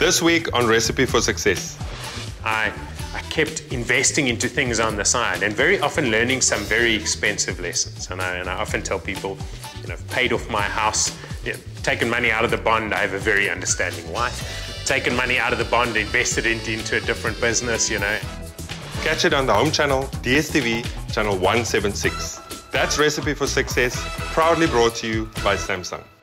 This week on Recipe for Success. I kept investing into things on the side and very often learning some very expensive lessons. And I often tell people, I've paid off my house, taken money out of the bond. I have a very understanding wife. Taken money out of the bond, invested it into a different business, Catch it on the home channel, DSTV, channel 176. That's Recipe for Success, proudly brought to you by Samsung.